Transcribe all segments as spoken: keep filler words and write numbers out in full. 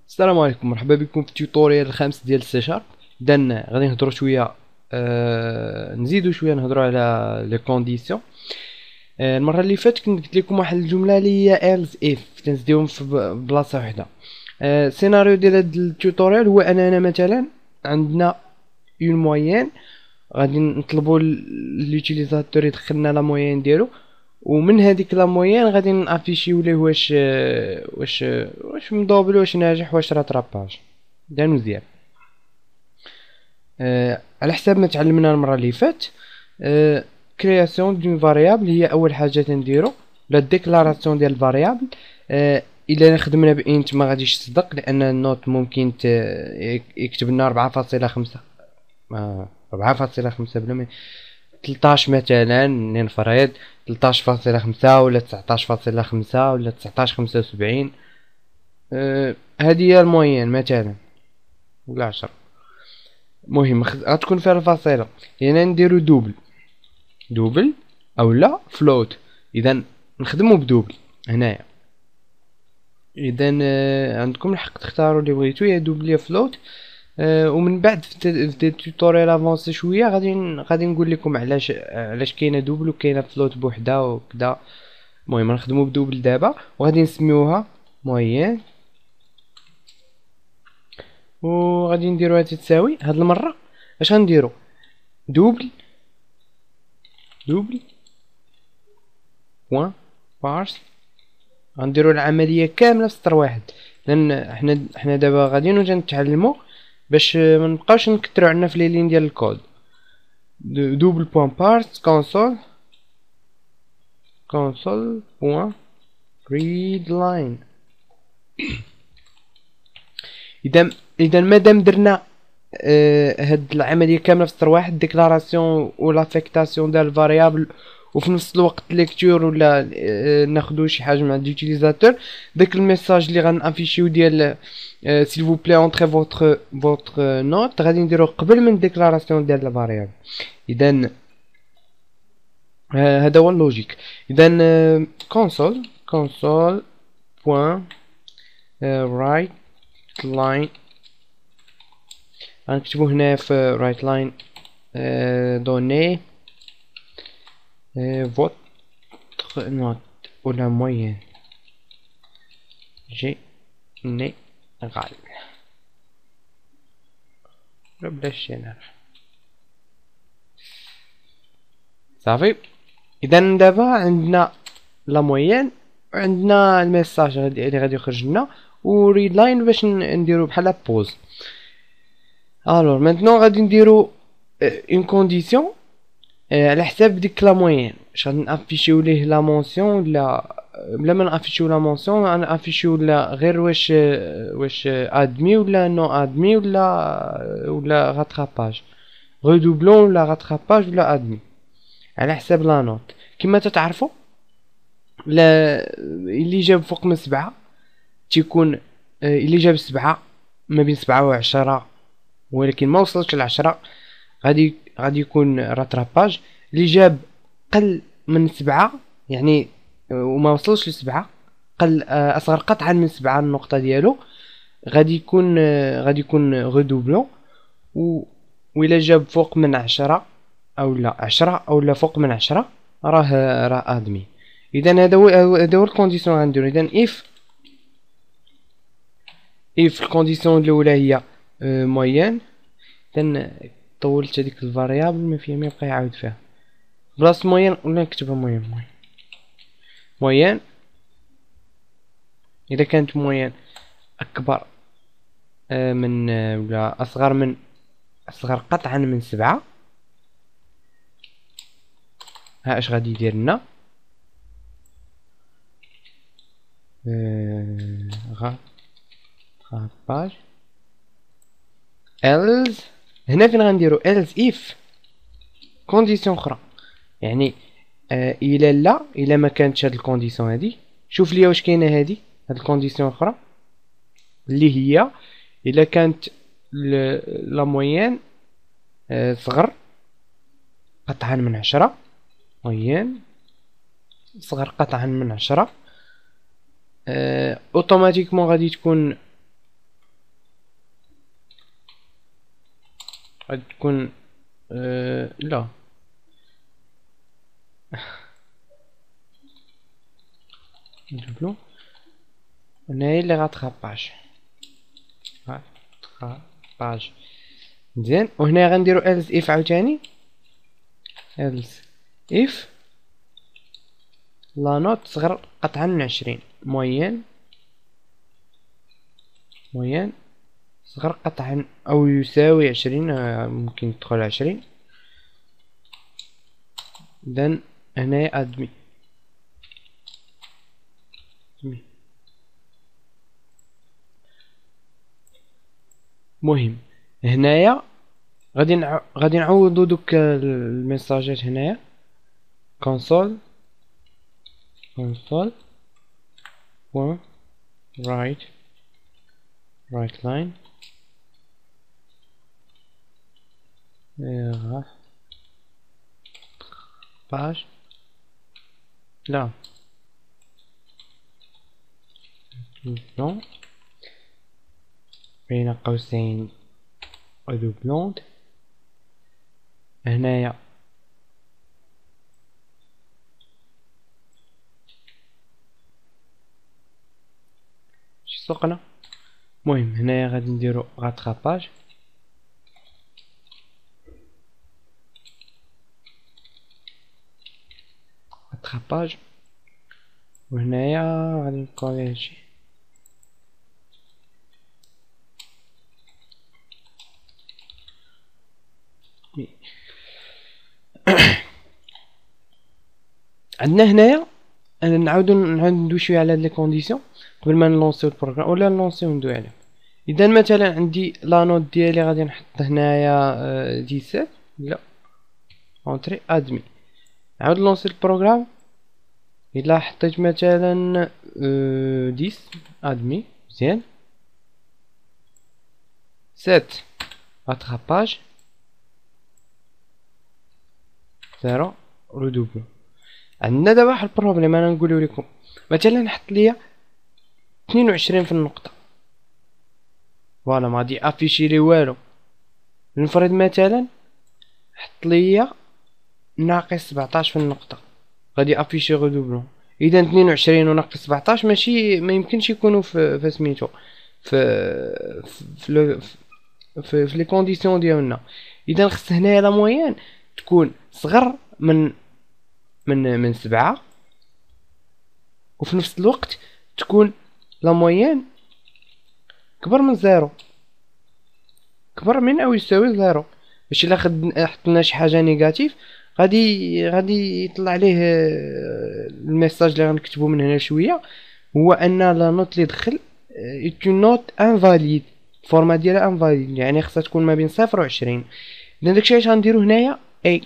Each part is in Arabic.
السلام عليكم، مرحبا بكم في التيوتوريال الخامس ديال السي شارب. اذا غادي نهضروا شويه، آه نزيدوا شويه نهضروا على لي كونديسيون. آه المره اللي فاتت كنت قلت لكم واحد الجمله اللي هي ايلز اف، تنزيدوهم في ب- بلاصه واحده. آه السيناريو ديال هذا التيوتوريال هو اننا مثلا عندنا اون موين، غادي نطلبوا لوتيليزاتور يدخلنا لا موين ديالو، ومن هذيك لا موين غادي نافيشيو ليه واش واش واش مدوبل، واش ناجح، واش راتراباج. ده مزيان. آه على حساب ما تعلمنا المره اللي فات، آه كرياسيون دون فاريابل هي اول حاجه تنديرو، لا ديكلاراسيون ديال الفاريابل. آه الا خدمنا بانت ما غاديش تصدق، لان النوت ممكن ت- يكتب لنا أربعة فاصلة خمسة، آه أربعة فاصلة خمسة بلا ما تلطاش مثلا ننفرض تلطاش فاصلة خمسة ولا تسعطاش فاصلة خمسة ولا تسعطاش خمسة وسبعين. آه هذه هي الموين مثلا، ولا عشرة. مهم خ- غتكون فيها الفاصلة، يعني نديرو دوبل دوبل او لا فلوت. اذا نخدمو بدوبل هنايا. اذا آه، عندكم الحق تختاروا اللي بغيتو، يا دوبل يا فلوت. آه، ومن بعد في الت- في التوتوريال افونسي شويه غادي ن- غادي نقول لكم علاش علاش كاينه دوبل وكاينه فلوت بوحدها وكذا. المهم نخدمو بدوبل دابا، وغادي نسميوها موين، وغادي نديروها تتساوي. هاد المره اش غنديرو؟ دوبل دوبل بوان بارس. غنديرو العمليه كامله في سطر واحد، لان حنا حنا دابا غاديين وجا نتعلمو باش ما نبقاوش نكثرو عنا في لي لين ديال الكود. دوبل بوان بارس كونسول كونسول بوان ريد لاين. اذا اذا مادام درنا آه هاد العمليه كامله في سطر واحد، ديكلاراسيون ولافيكتاسيون ديال الفاريابل، وفي نفس الوقت ليكتور ولا آه ناخدو شي حاجه مع اليوتيليزاتور، داك الميساج اللي غنافيشيو ديال سيل فو بلي اونتري فوتر فوتر نوت غادي نديرو قبل من ديكلاراسيون ديال الفاريابل. اذا آه هذا هو اللوجيك. اذا كونسول كونسول بوان رايت لاين، غنكتبو هنا في رايت لاين دوني فوتر نوت ولا موين جينيرال، ولا بلاش جينيرال. صافي. اذا دابا عندنا لا موين، وعندنا الميساج غادي- اللي غادي يخرج لنا، وريد لاين باش ن- نديرو بحال بوز. الور مانتنون غادي نديرو اون كونديسيون على حساب ديك لا موين. واش غادي نافيشيو ليه لا مونسيون ولا بلا ما نافيشيو لا مونسيون؟ نافيشيو لا غير واش واش ادمي ولا نو ادمي ولا ولا غاتراباج، ريدوبلون ولا غاتراباج ولا ادمي، على حساب لا نوت. كما تتعرفوا، لا اللي جاب فوق من سبعة تيكون، آه، اللي جاب سبعة ما بين سبعة وعشرة ولكن ما وصلش لعشرة غادي غادي يكون راتراباج. اللي جاب قل من سبعة يعني آه، وما وصلش لسبعة، قل آه، اصغر قطعا من سبعة النقطة ديالو، غادي يكون آه، غادي يكون غودوبلون. و وإلا جاب فوق من عشرة او لا عشرة او لا فوق من عشرة راه راه ادمي. اذا هذا هو هذا هو الكونديسيون غنديرو. اذا اف اف الكونديسيون الاولى هي موين. اذا طولت هذيك الفاريابل ما فيها ما يبقى يعاود فيها بلاصه موين، ولا نكتبها موين موين موين. اذا كانت موين اكبر آه، من آه، ولا اصغر من اصغر قطعا من سبعة، ها اش غادي يدير لنا؟ آه، غا غاباج else. هنا فين غنديرو else if كونديسيون اخرى، يعني آه الى لا الى ما كانتش هاد الكونديسيون هادي. شوف ليا واش كاينه هادي، هاد الكونديسيون اخرى اللي هي الا كانت لا موين آه صغر قطعا من عشرة، موين صغر قطعا من عشرة، آه اوتوماتيكمون غادي تكون غادي تكون أه لا ندوبلو هنايا لي غاتخاباج غاتخاباج مزيان. وهنا غنديرو else if عاوتاني else if لا نوت صغر قطعا من عشرين موين موين صغر قطعا او يساوي عشرين ممكن تدخل عشرين then هنايا ادمي مهم. هنايا غادي نع... غادي نعوضو دوك الميساجات هنايا console console و write write line page لا non بين قوسين redoublante هنايا شي سوقنا. المهم هنايا غادي نديرو rattrapage rattrapage وهنايا غادي نكولي هادشي عندنا هنايا نعاودو نعاود ندوي شويه على هاد لي كونديسيون قبل ما نلونسيو البروغرام ولا نلونسيو ندوي عليه. اذا مثلا عندي لا نوت ديالي غادي نحط هنايا ديسات لا اونتري ادمي نعاود نلونسي البروغرام الا حطيت مثلا ديس ادمي مزيان سات اتراباج زيرو رودوبل. عندنا دابا واحد البروبليم انا نقولو لكم مثلا حط ليا اثنين وعشرين في النقطه فوالا ما غادي افيشي لي والو. نفرض مثلا حط ليا ناقص سبعطاش في النقطه غادي افيشي غودوبلون. اذا اثنين وعشرين وناقص سبعطاش ماشي ما يمكنش يكونوا في في سميتو في في في, في لي كونديسيون ديالنا. اذا خص هنايا لا موين تكون صغر من من من سبعة وفي نفس الوقت تكون لا موين كبر من زيرو كبر من او يساوي زيرو باش الا حطينا شي حاجه نيجاتيف غادي غادي يطلع عليه الميساج اللي غنكتبو من هنا شويه هو ان لا نوت اللي دخل اي نوت انفاليد الفورما ديالها انفاليد يعني خصها تكون ما بين صفر و عشرين. اذا داكشي علاش غنديرو هنايا اي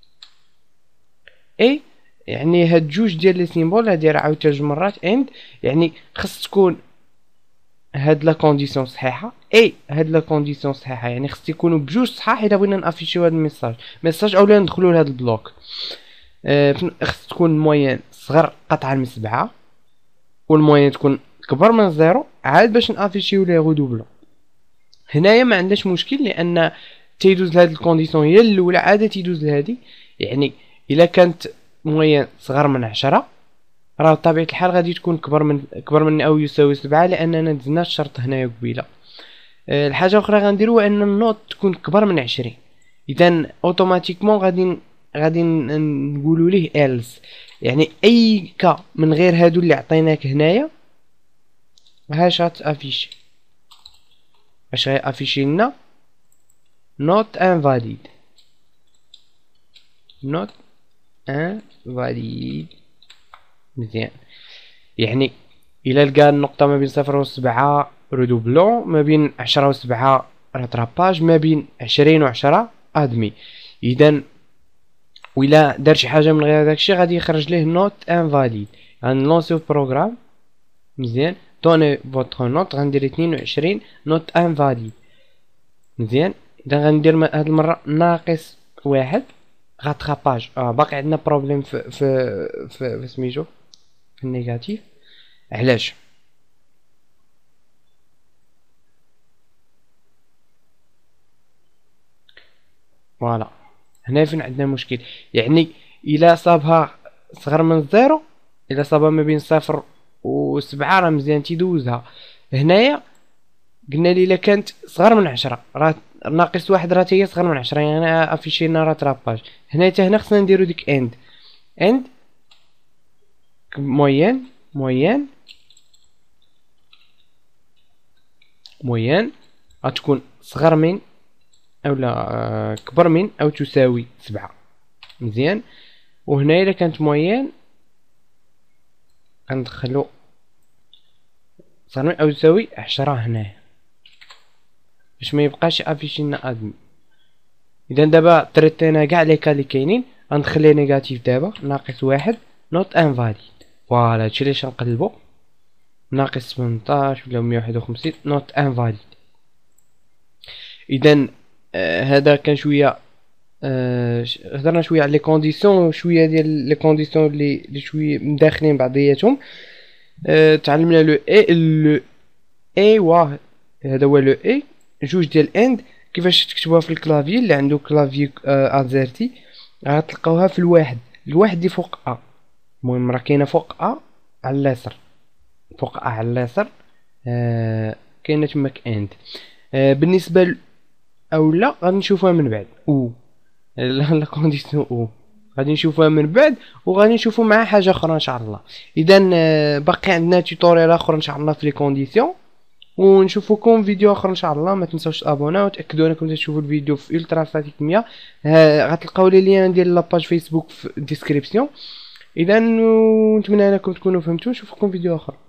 اي يعني هاد جوج ديال لي سيمبول هادي راه عاودتها جوج مرات اند يعني خص تكون هاد لا كونديسيون صحيحه اي هاد لا كونديسيون صحيحه يعني خص يكونوا بجوج صحاح الا بغينا نافيشيو هاد الميساج ميساج اولا ندخلوا لهاد البلوك. أه خص تكون الموين صغر قطعا من سبعة والموين تكون كبر من زيرو عاد باش نافيشيو لي غودوبلون. هنايا ما عندناش مشكل لان تيدوز لهاد الكونديسيون هي الاولى عاد تيدوز لهادي يعني الا كانت موين صغر من عشرة راه بطبيعه الحال غادي تكون كبر من كبر من او يساوي سبعة لاننا دزنا الشرط هنايا قبيله. أه الحاجه اخرى غنديرو ان النوت تكون كبر من عشرين اذا اوتوماتيكمون غادي غادي نقولوا ليه else يعني اي كا من غير هادو اللي عطيناك هنايا هاش غاتافيشي اش غيافيشي لنا not invalid not invalid مزيان. يعني الى لقى النقطه ما بين صفر و سبعة رودوبلون ما بين عشرة و سبعة راتراباج ما بين عشرين و عشرة ادمي. اذا وإلا دار شي حاجه من غير داكشي غادي يخرج ليه نوت انفاليد. غنلونسيو البروغرام مزيان دوني فوتر نوت غندير اثنين وعشرين نوت انفاليد مزيان. اذا غندير هاد المره ناقص واحد غاتراباج اه باقي عندنا بروبليم في في في, في سميتو في النيجاتيف. علاش فوالا هنا فين عندنا مشكل. يعني الا صابها صغر من الزيرو، الا صابها ما بين صفر و سبعة راه مزيان تيدوزها. هنايا قلنا لي الا كانت صغر من عشرة راه ناقص واحد راه هي صغر من عشرة، يعني انا افيشينا راه تراباج. هنا حتى هنا خصنا نديرو ديك اند اند موين موين موين غتكون صغر من اولا آه كبر من او تساوي سبعة. مزيان. وهنا الا كانت موين غندخلو صغر من او تساوي عشرة هنايا باش ما يبقاش افيشينا ادمي. اذا دابا تريتينا كاع لي كا لي كاينين، غنخلي نيجاتيف دابا ناقص واحد نوت انفاليد. فوالا هادشي علاش نقلبو ناقص ثمنطاش ولا مية واحد وخمسين نوت انفاليد. اذا آه هذا كان شويه آه هضرنا شويه على لي كونديسيون وشويه ديال لي كونديسيون اللي اللي شويه مداخلين بعضياتهم. آه تعلمنا لو اي لو اي واه هذا هو لو اي جوج ديال اند كيفاش تكتبوها في الكلافي اللي عنده كلافي آه ازرتي غتلقاوها في الواحد الواحد اللي فوق ا. المهم راه كاينه فوق ا على اليسار، فوق ا على اليسار آه كاينه تماك اند. آه بالنسبه ل اولا غادي نشوفوها من بعد او لا كونديسيون او غادي نشوفوها من بعد وغادي نشوفو مع حاجه اخرى ان شاء الله. اذا آه باقي عندنا توتوريال اخر ان شاء الله في لي كونديسيون، ونشوفكم فيديو اخر ان شاء الله. ما تنساوش تابونا وتاكدوا انكم تشوفوا الفيديو في الترا ستاتيك مية. غتلقاو لي لين ديال لاباج فيسبوك في الديسكريبسيون. اذا نتمنى انكم تكونوا فهمتوا، نشوفكم فيديو اخر.